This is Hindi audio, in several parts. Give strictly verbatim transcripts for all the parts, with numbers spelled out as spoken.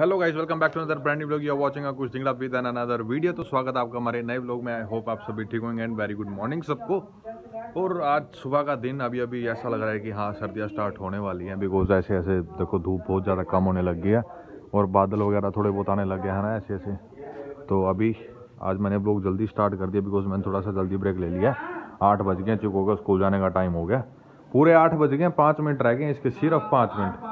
Hello guys, welcome back to another brand new vlog. You are watching a कुछ जिंगला विद अनदर वीडियो। तो स्वागत है आपका हमारे नए व्लॉग में। आई होप आप सभी ठीक होंगे एंड वेरी गुड मॉर्निंग सबको। और आज सुबह का दिन अभी अभी ऐसा लग रहा है कि हाँ सर्दियाँ स्टार्ट होने वाली हैं, बिकॉज ऐसे ऐसे देखो धूप बहुत ज़्यादा कम होने लग गई है और बादल वगैरह थोड़े बहुत आने लग गए हैं ना ऐसे ऐसे। तो अभी आज मैंने व्लॉग जल्दी स्टार्ट कर दिया बिकॉज मैंने थोड़ा सा जल्दी ब्रेक ले लिया। आठ बज गए, चुप होकर स्कूल जाने का टाइम हो गया। पूरे आठ बज गए, पाँच मिनट रह गए इसके, सिर्फ पाँच मिनट।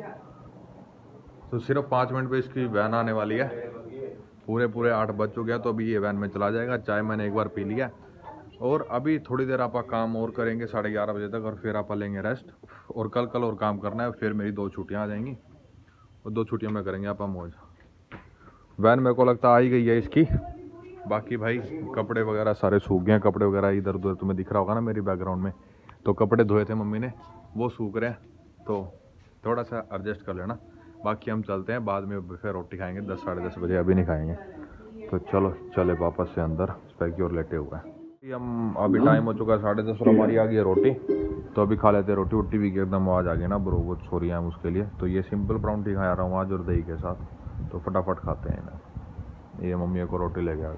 तो सिर्फ पाँच मिनट पे इसकी वैन आने वाली है। पूरे पूरे आठ बज चुके हैं, तो अभी ये वैन में चला जाएगा। चाय मैंने एक बार पी लिया और अभी थोड़ी देर आप काम और करेंगे साढ़े ग्यारह बजे तक, और फिर आप लेंगे रेस्ट। और कल कल और काम करना है, फिर मेरी दो छुट्टियां आ जाएंगी और दो छुट्टियों में करेंगे आप मौज। वैन मेरे को लगता आ ही गई है इसकी। बाकी भाई कपड़े वगैरह सारे सूख गए हैं। कपड़े वगैरह इधर उधर तुम्हें दिख रहा होगा ना मेरी बैकग्राउंड में, तो कपड़े धोए थे मम्मी ने, वो सूख रहे हैं, तो थोड़ा सा एडजस्ट कर लेना। बाकी हम चलते हैं, बाद में फिर रोटी खाएंगे दस साढ़े दस बजे, अभी नहीं खाएंगे। तो चलो चले वापस से अंदर, स्पेकी और लेटे हुए हैं हम। अभी टाइम हो चुका है साढ़े दस और हमारी आ गई है रोटी, तो अभी खा लेते हैं रोटी। वोटी भी एकदम आवाज़ आ गई ना ब्रो, वो सॉरी है उसके लिए। तो ये सिंपल पराउंठी खा रहा हूँ आज और दही के साथ, तो फटाफट खाते हैं ना। ये मम्मी को रोटी ले गया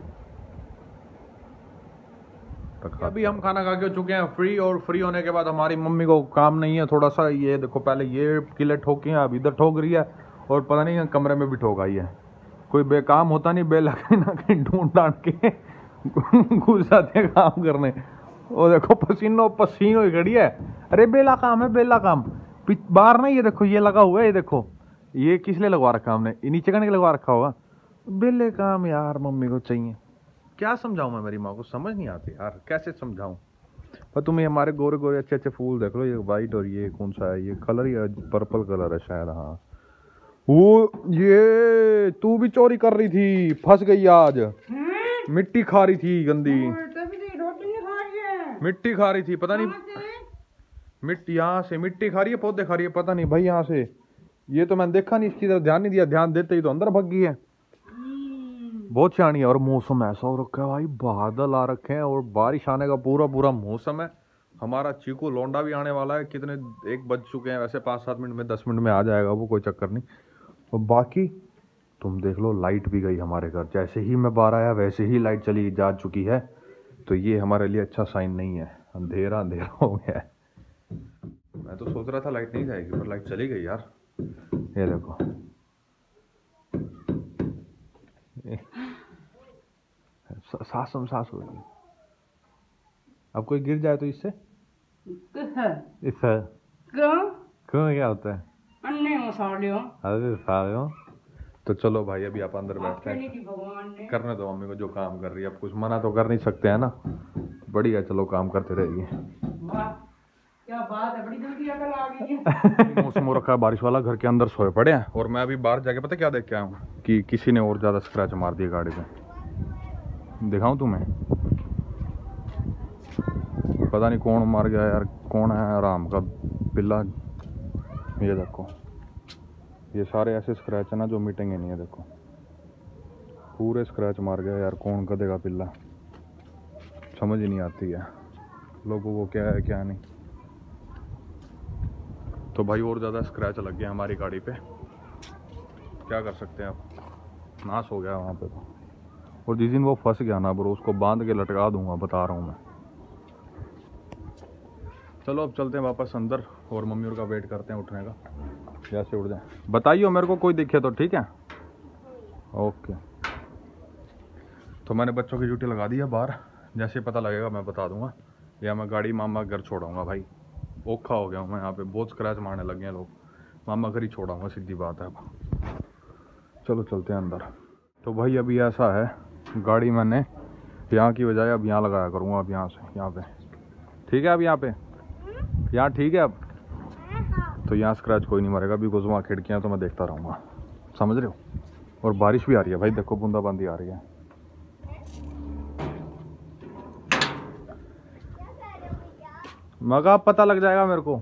अभी हम खाना खा के चुके हैं फ्री। और फ्री होने के बाद हमारी मम्मी को काम नहीं है थोड़ा सा, ये देखो पहले ये किले ठोकी हैं, अब इधर ठोक रही है और पता नहीं कमरे में भी ठोक आई है। कोई बेकाम होता नहीं, बेला कहीं ना कहीं ढूंढ डांट के घुस जाते हैं काम करने। और देखो पसीनो पसीनो ही खड़ी है। अरे बेला काम है, बेला काम बाहर ना, ये देखो ये लगा हुआ है, ये देखो ये किस लिए लगवा रखा हमने, ये नीचे करने के लगवा रखा होगा। बेले काम यार मम्मी को चाहिए, क्या समझाऊं मैं मेरी माँ को, समझ नहीं आती यार, कैसे समझाऊं। पर तुम्हें हमारे गोरे गोरे अच्छे अच्छे फूल देख लो, ये वाइट और ये कौन सा है, ये कलर ही पर्पल कलर है शायद। हाँ वो ये तू भी चोरी कर रही थी, फंस गई आज। मिट्टी खा रही थी गंदी, मिट्टी खा रही थी, पता नहीं मिट्टी यहाँ से मिट्टी खा रही है, पौधे खा रही है, पता नहीं भाई यहाँ से। ये तो मैंने देखा नहीं, इसकी तरफ ध्यान नहीं दिया, ध्यान देते ही तो अंदर भाग गई है। बहुत शानी है। और मौसम ऐसा हो रखा है भाई, बादल आ रखे हैं और बारिश आने का पूरा पूरा मौसम है। हमारा चीकू लौंडा भी आने वाला है, कितने एक बज चुके हैं वैसे, पाँच सात मिनट में दस मिनट में आ जाएगा वो, कोई चक्कर नहीं। और बाकी तुम देख लो, लाइट भी गई हमारे घर। जैसे ही मैं बाहर आया वैसे ही लाइट चली जा चुकी है, तो ये हमारे लिए अच्छा साइन नहीं है। अंधेरा अंधेरा हो गया है। मैं तो सोच रहा था लाइट नहीं जाएगी, पर लाइट चली गई यार। ये देखो सांस सांस हो रही। अब कोई गिर जाए तो इससे इससे क्यों क्यों क्या होता है? अरे साले। तो चलो भाई अभी आप अंदर बैठते हैं, करने दो मम्मी को जो काम कर रही है। अब कुछ मना तो कर नहीं सकते हैं ना, बढ़िया चलो काम करते रहिए। क्या बात है, बड़ी जल्दी अकल आ गई है। मौसम हो रखा है बारिश वाला, घर के अंदर सोए पड़े हैं। और मैं अभी बाहर जाके पता क्या देख के आया हूँ कि किसी ने और ज्यादा स्क्रैच मार दिया गाड़ी पे। दिखाऊं तुम्हें? पता नहीं कौन मार गया यार, कौन है आराम का पिल्ला। ये देखो ये सारे ऐसे स्क्रैच है ना जो मिटेंगे नहीं है। देखो पूरे स्क्रैच मार गया यार, कौन गधे का पिल्ला, समझ ही नहीं आती है लोगों को क्या है क्या नहीं। तो भाई और ज़्यादा स्क्रैच लग गया हमारी गाड़ी पे, क्या कर सकते हैं आप, नाश हो गया वहाँ पे तो। और जिस दिन वो फंस गया ना ब्रो, उसको बांध के लटका दूंगा, बता रहा हूँ मैं। चलो अब चलते हैं वापस अंदर और मम्मी और का वेट करते हैं उठने का, जैसे उठ जाए बताइए मेरे को, कोई दिखे तो ठीक है। ओके तो मैंने बच्चों की ड्यूटी लगा दी है बाहर, जैसे पता लगेगा मैं बता दूंगा, या मैं गाड़ी मामा घर छोड़ाऊंगा। भाई औखा हो गया हूँ मैं, यहाँ पे बहुत स्क्रैच मारने लगे हैं लोग, मामा घर ही छोड़ाऊंगा, सीधी बात है। अब चलो चलते हैं अंदर। तो भाई अभी ऐसा है, गाड़ी मैंने यहाँ की बजाय अब यहाँ लगाया करूँगा, अब यहाँ से यहाँ पे ठीक है। अब यहाँ पे यहाँ ठीक है। अब तो यहाँ स्क्रैच कोई नहीं मरेगा, बिकॉज वहाँ खिड़कियाँ तो मैं देखता रहूँगा, समझ रहे हो। और बारिश भी आ रही है भाई, देखो बूंदाबांदी आ रही है। मगा पता लग जाएगा मेरे को।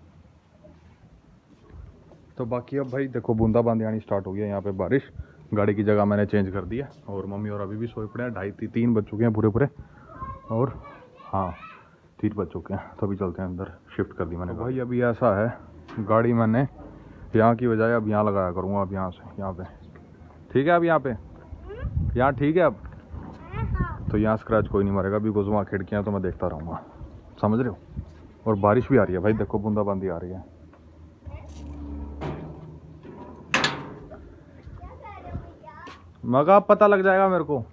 तो बाकी अब भाई देखो बूंदाबांदी आनी स्टार्ट हो गई है यहाँ पे, बारिश। गाड़ी की जगह मैंने चेंज कर दिया और मम्मी और अभी भी सोए पड़े हैं। ढाई तीन बज चुके हैं पूरे पूरे, और हाँ तीन बज चुके हैं। तो अभी चलते हैं अंदर, शिफ्ट कर दी मैंने। तो भाई अभी ऐसा है, गाड़ी मैंने यहाँ की बजाय अब यहाँ लगाया करूँगा, अब यहाँ से यहाँ पे ठीक है अब यहाँ पे, यहाँ ठीक है अब। तो यहाँ स्क्रैच कोई नहीं मारेगा, बिकॉज वहाँ खिड़कियाँ तो मैं देखता रहूँगा, समझ रहे हो। और बारिश भी आ रही है भाई, देखो बूंदाबांदी आ रही है। मगा पता लग जाएगा मेरे को।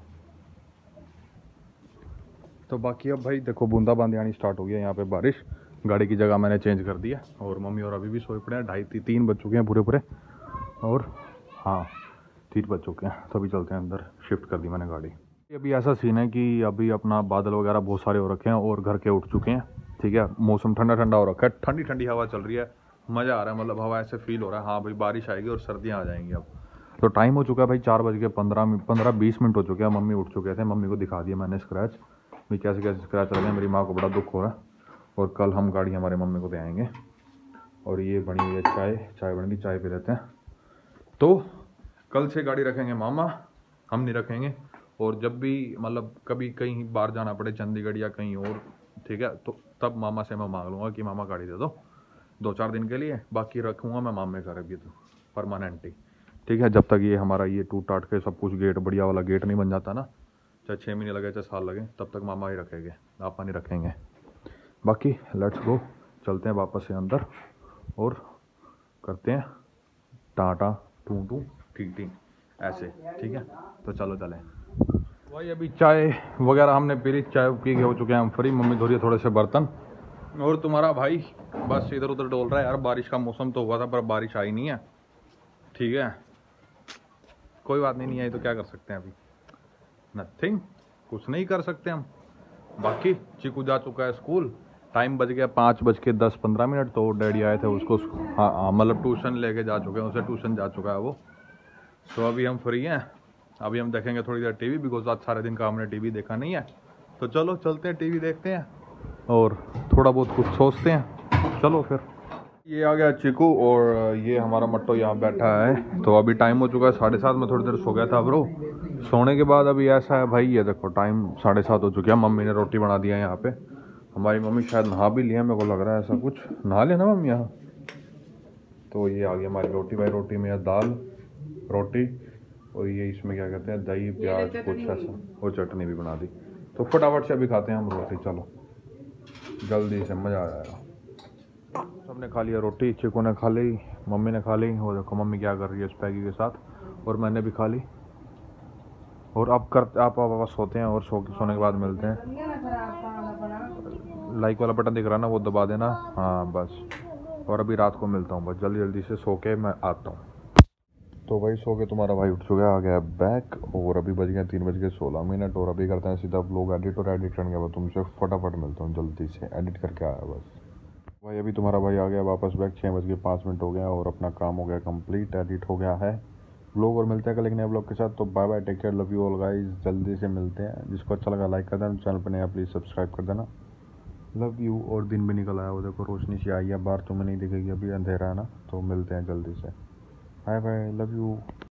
तो बाकी अब भाई देखो बूंदाबांदी आनी स्टार्ट हो गई है यहाँ पे, बारिश। गाड़ी की जगह मैंने चेंज कर दिया और मम्मी और अभी भी सोए पड़े हैं। ढाई ती, तीन बज चुके हैं पूरे पूरे, और हाँ तीन बज चुके हैं। तो अभी चलते हैं अंदर, शिफ्ट कर दी मैंने गाड़ी। अभी ऐसा सीन है कि अभी अपना बादल वगैरह बहुत सारे हो रखे हैं और घर के उठ चुके हैं, ठीक है। मौसम ठंडा ठंडा हो रखा है, ठंडी ठंडी हवा चल रही है, मज़ा आ रहा है। मतलब हवा ऐसे फील हो रहा है हाँ भाई बारिश आएगी और सर्दियाँ आ जाएंगी अब। तो टाइम हो चुका है भाई चार बज के पंद्रह पंद्रह बीस मिनट हो चुके हैं। मम्मी उठ चुके थे, मम्मी को दिखा दिया मैंने स्क्रैच भी कैसे कैसे स्क्रैच लगे हैं। मेरी माँ को बड़ा दुख हो रहा है। और कल हम गाड़ी हमारे मम्मी को दे आएंगे। और ये बनी हुई है चाय, चाय बन गई, चाय पी लेते हैं। तो कल से गाड़ी रखेंगे मामा, हम नहीं रखेंगे। और जब भी मतलब कभी कहीं बाहर जाना पड़े, चंडीगढ़ या कहीं और, ठीक है, तो तब मामा से मैं मांग लूँगा कि मामा गाड़ी दे दो दो चार दिन के लिए। बाकी रखूँगा मैं मामे घर अभी तो परमानेंट ही, ठीक है। जब तक ये हमारा ये टूट टाट के सब कुछ गेट बढ़िया वाला गेट नहीं बन जाता ना, चाहे छः महीने लगे चाहे साल लगे, तब तक मामा ही रखेंगे, आपा नहीं रखेंगे। बाकी लेट्स गो, चलते हैं वापस से अंदर और करते हैं टाटा टू टू ठीक ठीक ऐसे, ठीक है। तो चलो चलें भाई। अभी चाय वगैरह हमने पी ली, चाय पी के हो चुके हैं हम फ्री। मम्मी धो रही है थोड़े से बर्तन और तुम्हारा भाई बस इधर उधर डोल रहा है। यार बारिश का मौसम तो हुआ था पर बारिश आई नहीं है, ठीक है। कोई बात नहीं, नहीं आई तो क्या कर सकते हैं अभी, नथिंग, कुछ नहीं कर सकते हम। बाकी चीकू जा चुका है स्कूल, टाइम बज गया पाँच बज के दस पंद्रह मिनट। तो डैडी आए थे उसको, हाँ हाँ मतलब ट्यूशन लेके जा चुके हैं, उसे ट्यूशन जा चुका है वो। तो अभी हम फ्री हैं, अभी हम देखेंगे थोड़ी देर टीवी, बिकॉज आज सारे दिन का हमने टीवी देखा नहीं है। तो चलो चलते हैं टीवी देखते हैं और थोड़ा बहुत कुछ सोचते हैं। चलो फिर। ये आ गया चीकू और ये हमारा मट्टो यहाँ बैठा है। तो अभी टाइम हो चुका है साढ़े सात, में थोड़ी देर सो गया था ब्रो। सोने के बाद अभी ऐसा है भाई, ये देखो टाइम साढ़े सात हो चुके हैं। मम्मी ने रोटी बना दिया है यहाँ पे, हमारी मम्मी शायद नहा भी लिया, मेरे को लग रहा है ऐसा कुछ, नहा लिया ना मम्मी यहाँ। तो ये आ गई हमारी रोटी भाई, रोटी में है दाल रोटी और ये इसमें क्या कहते हैं दही प्याज कुछ ऐसा, और चटनी भी बना दी। तो फटाफट से अभी खाते हैं हम रोटी, चलो जल्दी से, मज़ा आ जाएगा। सबने खा लिया रोटी, चिकू ने खा ली, मम्मी ने खा ली। और देखो मम्मी क्या कर रही है स्पैगी के साथ, और मैंने भी खा ली। और अब कर आप वापस सोते हैं और सो सोने के बाद मिलते हैं। लाइक वाला बटन दिख रहा है ना, वो दबा देना, हाँ बस। और अभी रात को मिलता हूँ, बस जल्दी जल्दी से सो के मैं आता हूँ। तो भाई सो के तुम्हारा भाई उठ चुका है, आ गया बैक। और अभी बज गए तीन बज के सोलह मिनट और अभी करते हैं सीधा व्लॉग एडिट। और एडिट करने के बाद तुमसे फटाफट मिलता हूँ, जल्दी से एडिट करके आया बस। भाई अभी तुम्हारा भाई आ गया वापस बैक, छः बज के पाँच मिनट हो गया और अपना काम हो गया कंप्लीट, एडिट हो गया है व्लॉग। और मिलते हैं कल एक नए व्लॉग के साथ। तो bye bye, take care, love you all guys, जल्दी से मिलते हैं। जिसको अच्छा लगा लाइक कर देना, चैनल पर नया प्लीज़ सब्सक्राइब कर देना। Love you. और दिन भी निकल आया, वो देखो रोशनी सी आई है बाहर, तुम्हें नहीं दिखेगी, अभी अंधेरा है ना। तो मिलते हैं जल्दी से, बाय बाय, लव यू।